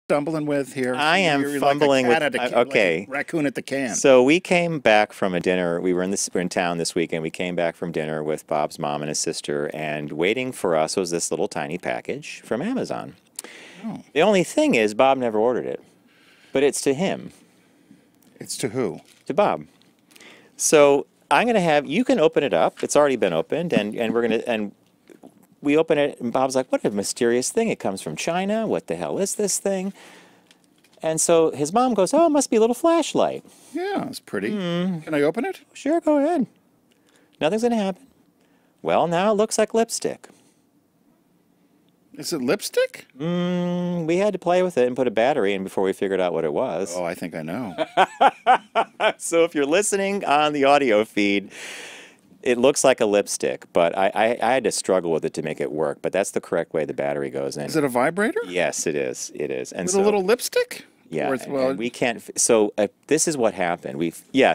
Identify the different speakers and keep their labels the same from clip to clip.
Speaker 1: stumbling with here?
Speaker 2: I am
Speaker 1: You're
Speaker 2: fumbling
Speaker 1: like a
Speaker 2: with.
Speaker 1: cat at a,
Speaker 2: Okay.
Speaker 1: like a raccoon at the can.
Speaker 2: So we came back from a dinner. We're in town this weekend. We came back from dinner with Bob's mom and his sister, and waiting for us was this little tiny package from Amazon.
Speaker 1: Oh.
Speaker 2: The only thing is, Bob never ordered it, but it's to him,
Speaker 1: It's to who?
Speaker 2: to Bob. So I'm gonna have you can open it up. It's already been opened, and we open it, and Bob's like, "What a mysterious thing! It comes from China. What the hell is this thing?" And so his mom goes, "Oh, it must be a little flashlight."
Speaker 1: Yeah, it's pretty. Can I open it?
Speaker 2: Sure, go ahead. Nothing's gonna happen. Well, now it looks like lipstick.
Speaker 1: Is it lipstick?
Speaker 2: We had to play with it and put a battery in before we figured out what it was.
Speaker 1: Oh, I think I know.
Speaker 2: So if you're listening on the audio feed, it looks like a lipstick, but I had to struggle with it to make it work. But that's the correct way the battery goes in.
Speaker 1: Is it a vibrator?
Speaker 2: Yes, it is. It is. And
Speaker 1: With
Speaker 2: so,
Speaker 1: a little lipstick?
Speaker 2: yeah,
Speaker 1: Or
Speaker 2: and we can't. So this is what happened. Yeah.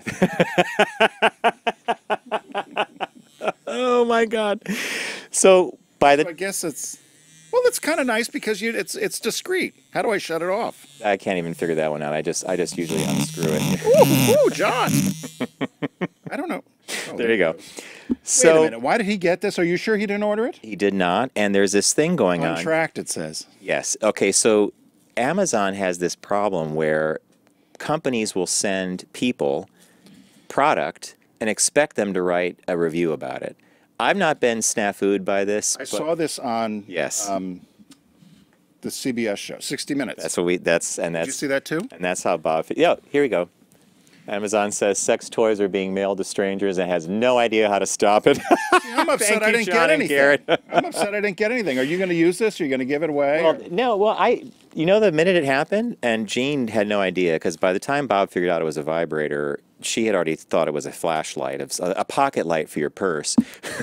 Speaker 2: Oh my God. So by the
Speaker 1: I guess it's. Well, it's kind of nice because it's discreet. How do I shut it off?
Speaker 2: I can't even figure that one out. I just usually unscrew it.
Speaker 1: Ooh, John. I don't know. Oh,
Speaker 2: There you go.
Speaker 1: Wait a
Speaker 2: So
Speaker 1: minute. Why did he get this? Are you sure he didn't order it?
Speaker 2: he did not, and there's this thing going on.
Speaker 1: Untracked, it says.
Speaker 2: Yes. Okay, so Amazon has this problem where companies will send people product and expect them to write a review about it. I've not been snafu'd by this.
Speaker 1: I
Speaker 2: but
Speaker 1: saw this on
Speaker 2: Yes.
Speaker 1: The CBS show, 60 Minutes.
Speaker 2: That's what we. That's and
Speaker 1: Did you
Speaker 2: that's
Speaker 1: see that too?
Speaker 2: and that's how Bob. Yeah. Here we go. Amazon says sex toys are being mailed to strangers and has no idea how to stop it.
Speaker 1: I'm upset
Speaker 2: Thank
Speaker 1: I
Speaker 2: you,
Speaker 1: didn't
Speaker 2: John
Speaker 1: get
Speaker 2: and
Speaker 1: anything.
Speaker 2: Garrett.
Speaker 1: I'm upset I didn't get anything. Are you going to use this? Are you going to give it away?
Speaker 2: Well, no. Well, the minute it happened, and Jean had no idea because by the time Bob figured out it was a vibrator, she had already thought it was a flashlight, a pocket light for your purse.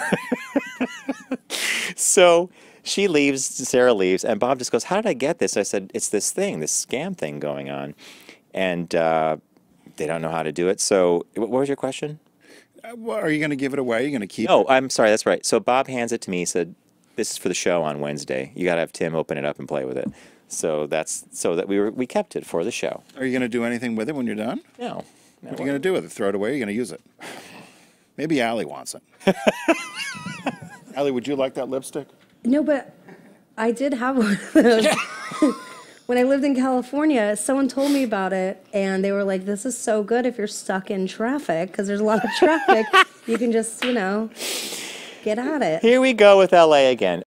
Speaker 2: So she leaves, Sarah leaves, and Bob just goes, "How did I get this?" I said, "It's this thing, this scam thing going on." And they don't know how to do it. So what was your question?
Speaker 1: Well, are you going to give it away? Are you going to keep
Speaker 2: Oh,
Speaker 1: it?
Speaker 2: I'm sorry, that's right. So Bob hands it to me. He said, "This is for the show on Wednesday. You got to have Tim open it up and play with it." So that we kept it for the show.
Speaker 1: Are you going to do anything with it when you're done?
Speaker 2: No.
Speaker 1: What are you going to do with it? Throw it away? Or are you going to use it? Maybe Allie wants it. Allie, would you like that lipstick?
Speaker 3: No, but I did have one of those. When I lived in California, someone told me about it, and they were like, "This is so good if you're stuck in traffic, because there's a lot of traffic. You can just, get at it."
Speaker 2: Here we go with LA again.